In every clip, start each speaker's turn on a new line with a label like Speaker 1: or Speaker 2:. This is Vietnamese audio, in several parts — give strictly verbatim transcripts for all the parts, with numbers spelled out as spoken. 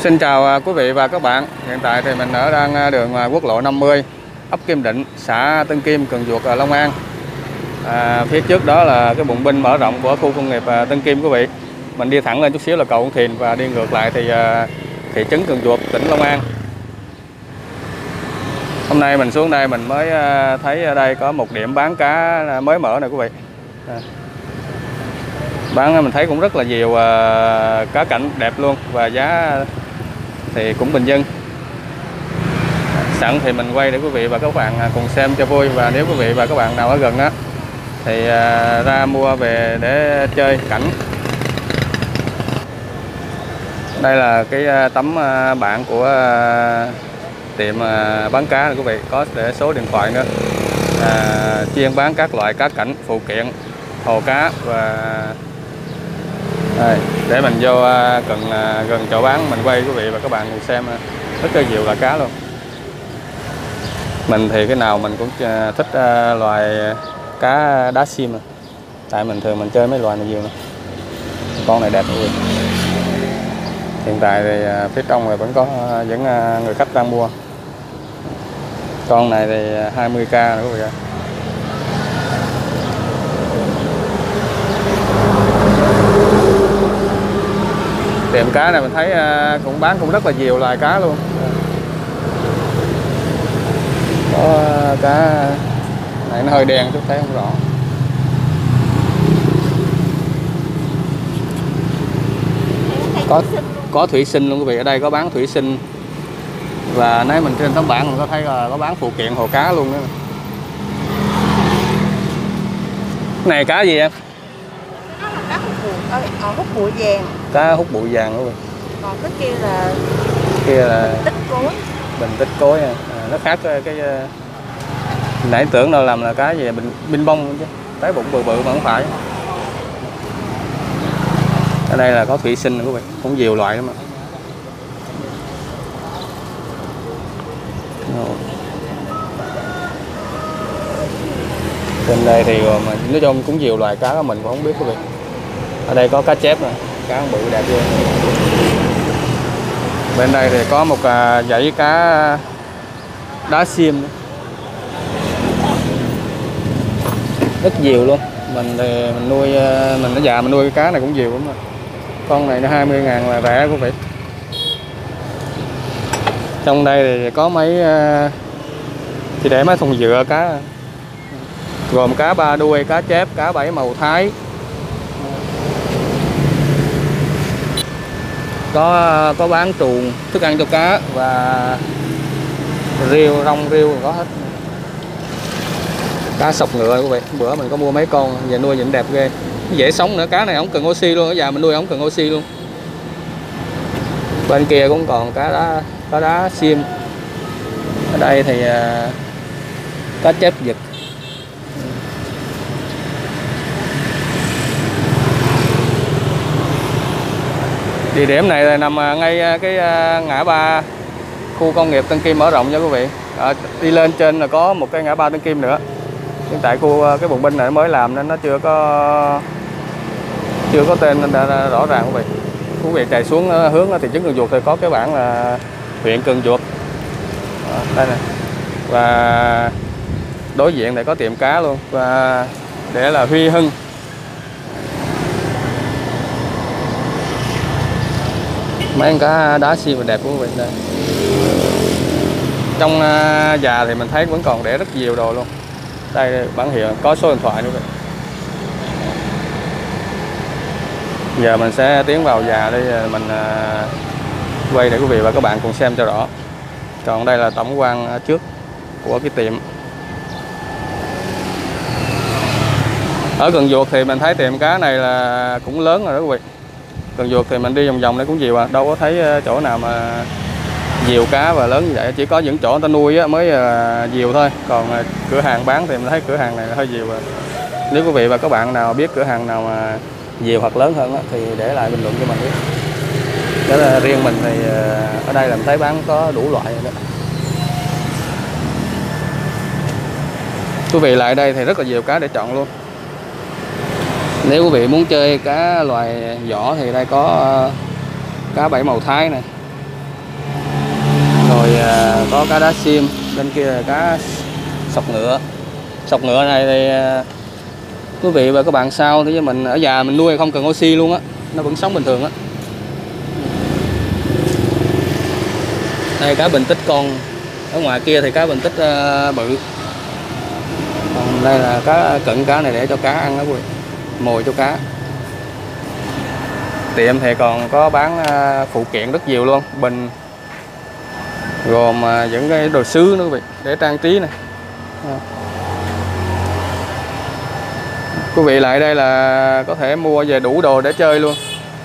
Speaker 1: Xin chào quý vị và các bạn. Hiện tại thì mình ở đang đường quốc lộ năm mươi, ấp Kim Định, xã Tân Kim, Cần Duộc, Long An. À, phía trước đó là cái bùng binh mở rộng của khu công nghiệp Tân Kim quý vị. Mình đi thẳng lên chút xíu là cầu Ông Thiền và đi ngược lại thì thị trấn Cần Duộc, tỉnh Long An. Hôm nay mình xuống đây mình mới thấy ở đây có một điểm bán cá mới mở này quý vị. À. Bán mình thấy cũng rất là nhiều cá cảnh đẹp luôn và giá thì cũng bình dân. Sẵn thì mình quay để quý vị và các bạn cùng xem cho vui, và nếu quý vị và các bạn nào ở gần á thì ra mua về để chơi cảnh. Đây là cái tấm bảng của tiệm bán cá này quý vị, có để số điện thoại nữa. À, chuyên bán các loại cá cảnh, phụ kiện, hồ cá và đây, để mình vô gần gần chỗ bán mình quay quý vị và các bạn cùng xem rất là nhiều loại cá luôn. Mình thì cái nào mình cũng thích loài cá đá sim à. Tại mình thường mình chơi mấy loài này nhiều nữa. Con này đẹp luôn. Hiện tại thì phía trong thì vẫn có những người khách đang mua. Con này thì hai mươi k nữa quý vị ạ. Tiệm cá này mình thấy cũng bán cũng rất là nhiều loài cá luôn. Có cá này nó hơi đen chút thấy không rõ. Có có thủy sinh luôn quý vị, ở đây có bán thủy sinh. Và nãy mình trên tấm bảng mình có thấy là có bán phụ kiện hồ cá luôn nữa. Cái này cá gì em?
Speaker 2: Cá hút bụi, còn hút bụi vàng.
Speaker 1: Cá hút bụi vàng luôn.
Speaker 2: Còn cái kia là
Speaker 1: kia là
Speaker 2: tích cối.
Speaker 1: Bình tích cối à. À, nó khác cái, cái nãy tưởng đâu làm là cá gì bình binh bông chứ, cái bụng bự bự mà không phải. Ở đây là có thủy sinh quý vị, cũng nhiều loại lắm mà. Trên đây thì mà nói chung cũng nhiều loại cá mình cũng không biết quý vị. Ở đây có cá chép nè, cá bự đẹp luôn. Bên đây thì có một dãy cá đá sim nữa. Rất nhiều luôn. Mình thì mình nuôi mình ở già mình nuôi cái cá này cũng nhiều lắm. Con này nó hai mươi ngàn là rẻ quý vị. Trong đây thì có mấy chỉ để mấy thùng dựa cá, gồm cá ba đuôi, cá chép, cá bảy màu Thái. Có có bán truồng, thức ăn cho cá và riêu, rong riêu có hết. Cá sọc ngựa quý vị, bữa mình có mua mấy con về nuôi nhìn đẹp ghê, dễ sống nữa. Cá này không cần oxy luôn, ở nhà mình nuôi không cần oxy luôn. Bên kia cũng còn cá đá cá đá sim. Ở đây thì uh, cá chép vịt. Địa điểm này là nằm ngay cái ngã ba khu công nghiệp Tân Kim mở rộng nha quý vị. À, đi lên trên là có một cái ngã ba Tân Kim nữa. Nhưng tại khu cái bùng binh này mới làm nên nó chưa có chưa có tên nên đã rõ ràng quý vị. Quý vị chạy xuống hướng thị trấn Cần Duộc thì có cái bảng là huyện Cần Duộc. À, đây này. Và đối diện này có tiệm cá luôn, và để là Huy Hưng. Mấy con cá đá sim đẹp của quý vị đây. Trong uh, già thì mình thấy vẫn còn để rất nhiều đồ luôn. Đây bản hiệu có số điện thoại nữa vậy. Giờ mình sẽ tiến vào già đây mình uh, quay để quý vị và các bạn cùng xem cho rõ. Còn đây là tổng quan trước của cái tiệm. Ở Cần Duộc thì mình thấy tiệm cá này là cũng lớn rồi đó quý vị. Cần Duộc thì mình đi vòng vòng đây cũng nhiều à, đâu có thấy chỗ nào mà nhiều cá và lớn như vậy. Chỉ có những chỗ người ta nuôi á, mới nhiều thôi. Còn cửa hàng bán thì mình thấy cửa hàng này hơi nhiều à. Nếu quý vị và các bạn nào biết cửa hàng nào mà nhiều hoặc lớn hơn á, thì để lại bình luận cho mình biết. Đó là riêng mình thì ở đây là mình thấy bán có đủ loại rồi đó. Quý vị lại đây thì rất là nhiều cá để chọn luôn. Nếu quý vị muốn chơi cá loài vỏ thì đây có cá bảy màu Thái này, Rồi à, có cá đá xiêm, bên kia là cá sọc ngựa. Sọc ngựa này thì à, quý vị và các bạn sao thì mình ở nhà mình nuôi không cần oxy luôn á, nó vẫn sống bình thường á. Đây cá bình tích con, ở ngoài kia thì cá bình tích uh, bự. Còn đây là cá cận, cá này để cho cá ăn đó quý vị, mồi cho cá. Tiệm thì còn có bán uh, phụ kiện rất nhiều luôn, bình gồm uh, những cái đồ sứ nữa quý vị, để trang trí này. Uh. Quý vị lại đây là có thể mua về đủ đồ để chơi luôn.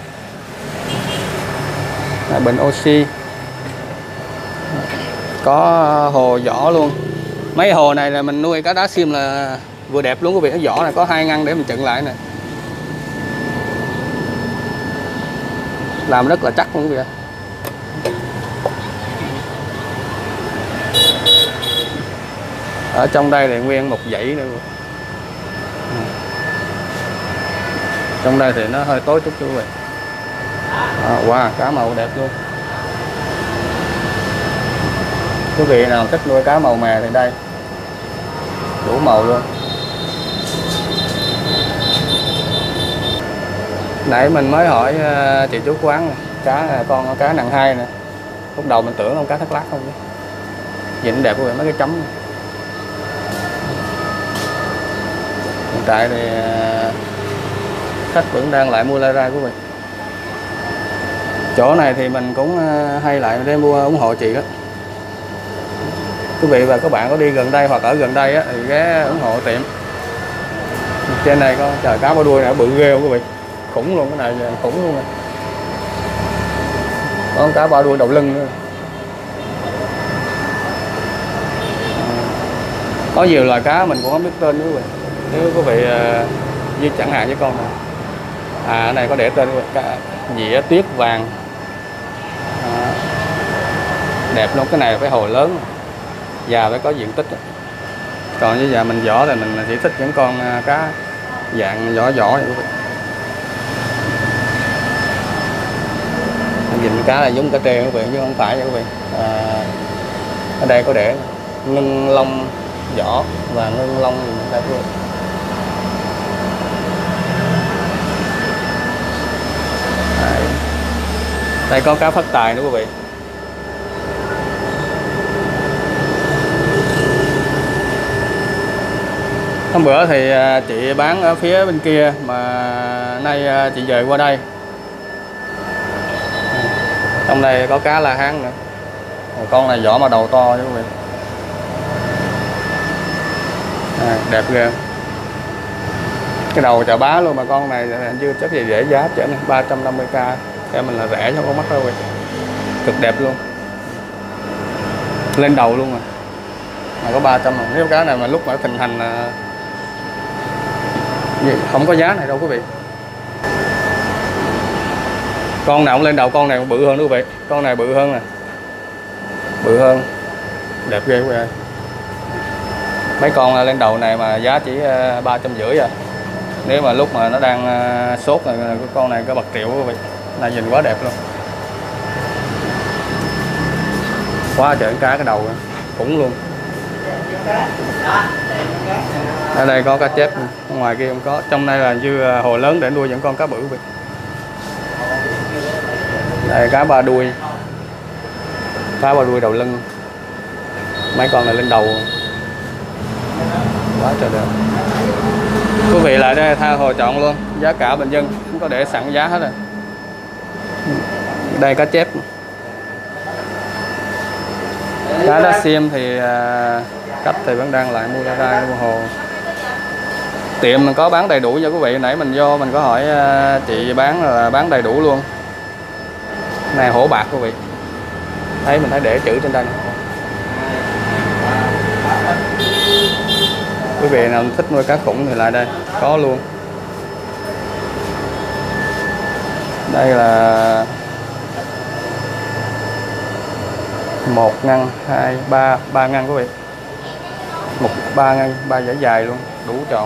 Speaker 1: Đây, bình oxy. Có hồ vỏ luôn. Mấy hồ này là mình nuôi cá đá xiêm là vừa đẹp luôn quý vị. Cái vỏ này có hai ngăn để mình chận lại nè, làm rất là chắc luôn quý vị. Ở trong đây thì nguyên một dãy nữa. Trong đây thì nó hơi tối chút quý vị. À, wow, cá màu đẹp luôn. Quý vị nào thích nuôi cá màu mè thì đây, đủ màu luôn. Nãy mình mới hỏi uh, chị chú quán này, cá con cá nặng hai nè. Lúc đầu mình tưởng con cá thác lát không chứ. Nhìn đẹp quý vị, mấy cái chấm này. Hiện tại thì uh, khách vẫn đang lại mua lai rai quý vị. Chỗ này thì mình cũng uh, hay lại để mua ủng hộ chị đó. Quý vị và các bạn có đi gần đây hoặc ở gần đây á, thì ghé ủng hộ tiệm. Trên này có trời cá ba đuôi này bự ghê không quý vị, khủng luôn, cái này khủng luôn này. Có cá ba đuôi đầu lưng nữa. Có nhiều loài cá mình cũng không biết tên nữa quý vị. Nếu quý vị như chẳng hạn với con này, à cái này có để tên quý vị, cá dĩa tuyết vàng. À, đẹp luôn, cái này phải hồ lớn, già phải có diện tích. Còn với già mình vỏ thì mình chỉ thích những con cá dạng vỏ vỏ vậy quý vị. Nhìn cá là giống cá trê quý vị chứ không phải vậy quý vị. À, ở đây có để ngưng lông vỏ và ngưng lông đây quý vị. Đây. Đây có cá phát tài nữa quý vị. Hôm bữa thì chị bán ở phía bên kia mà nay chị về qua đây. Trong đây có cá La Hán nữa. Con này vỏ mà đầu to chứ quý vị. À, đẹp ghê. Cái đầu chà bá luôn mà con này chưa chắc gì rẻ giá trở nên ba trăm năm mươi k. Em mình là rẻ chứ không có mắc đâu quý vị. Cực đẹp luôn. Lên đầu luôn mà. Mà có ba trăm. Nếu cá này mà lúc mà thịnh hành là không có giá này đâu quý vị. Con nào cũng lên đầu, con này cũng bự hơn nữa quý vị. Con này bự hơn nè, bự hơn, đẹp ghê quý vị. Mấy con lên đầu này mà giá chỉ ba trăm rưỡi à. Nếu mà lúc mà nó đang sốt là con này có bạc triệu quý vị. Này nhìn quá đẹp luôn, quá trời cá cái đầu khủng luôn. Ở đây có cá chép, ngoài kia không có. Trong đây là như hồ lớn để nuôi những con cá bự vậy. Đây cá ba đuôi, cá ba đuôi đầu lưng. Mấy con này lên đầu, quá trời đẹp. Quý vị lại đây tha hồ chọn luôn, giá cả bình dân, không có để sẵn giá hết rồi. Đây cá chép. Cá đá xiêm thì khách thì vẫn đang lại mua ra rai mua hồ. Tiệm mình có bán đầy đủ nha quý vị. Nãy mình vô mình có hỏi chị bán là bán đầy đủ luôn. Này hổ bạc quý vị. Thấy mình thấy để chữ trên đây. Quý vị nào thích nuôi cá khủng thì lại đây, có luôn. Đây là một ngăn, hai, ba, ba ngăn quý vị. Một ba ngăn, ba dải dài luôn, đủ chọn.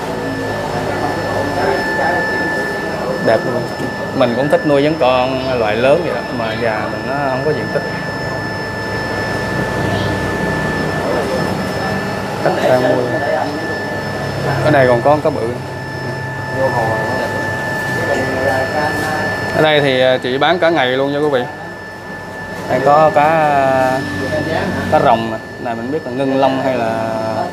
Speaker 1: Đẹp luôn. Mình cũng thích nuôi giống con loại lớn vậy đó, mà già mình nó không có diện tích. khách đang mua. Ở đây còn có cá bự. Ở đây thì chị bán cả ngày luôn nha quý vị. Đây có cá cá rồng này, này mình biết là ngưng lông hay là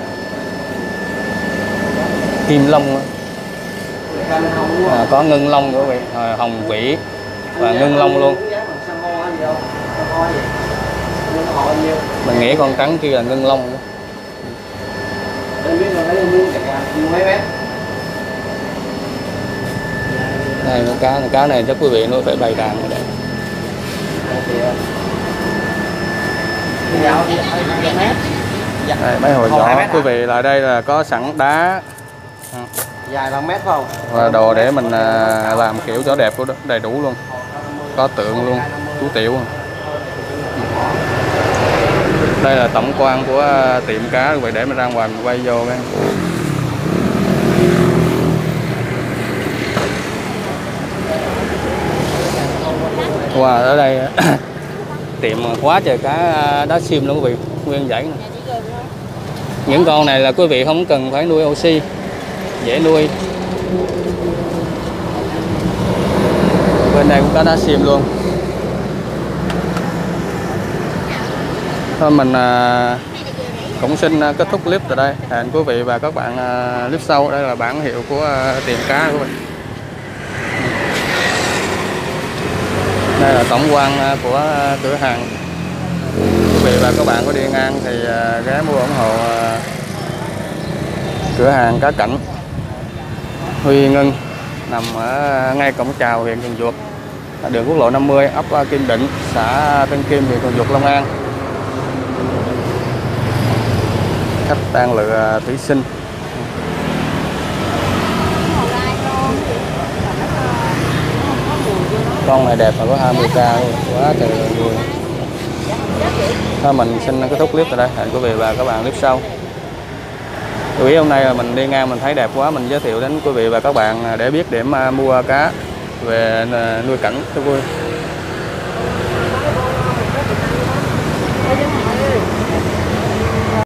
Speaker 1: kim lông. À, có ngưng lông nữa quý vị, à, hồng vĩ và ngưng lông luôn. Mình nghĩ con trắng kia là ngưng lông nữa. Đây con cá này, cá này chắc quý vị nó phải bày đàn ở đây. Đây, mấy hồi nhỏ quý vị là đây là có sẵn đá
Speaker 3: dài ba mét phải không?
Speaker 1: và đồ để mình làm kiểu cho đẹp của đó, đầy đủ luôn, có tượng luôn, chú tiểu. Đây là tổng quan của tiệm cá quý vị, để mình ra ngoài mình quay vô cái. Wow, ở đây tiệm quá trời cá đá sim luôn quý vị, nguyên dãy này. Những con này là quý vị không cần phải nuôi oxy, dễ nuôi. Bên đây cũng có đá sim luôn. Thôi mình à, cũng xin kết thúc clip tại đây. Hẹn quý vị và các bạn à, clip sau. Đây là bảng hiệu của à, tiệm cá của mình. Đây là tổng quan của cửa hàng. Quý vị và các bạn có đi ngang thì ghé mua ủng hộ cửa hàng cá cảnh Huy Ngân, nằm ở ngay cổng chào huyện Cần Duộc, đường quốc lộ năm mươi, ấp Kim Định, xã Tân Kim, huyện Cần Duộc, Long An. Khách đang lựa thủy sinh. Con này đẹp mà có hai mươi k luôn, quá trời người. Thôi mình xin kết thúc clip tại đây. Hẹn quý vị và các bạn clip sau. Lưu ý hôm nay là mình đi ngang mình thấy đẹp quá, mình giới thiệu đến quý vị và các bạn để biết điểm mua cá về nuôi cảnh cho vui.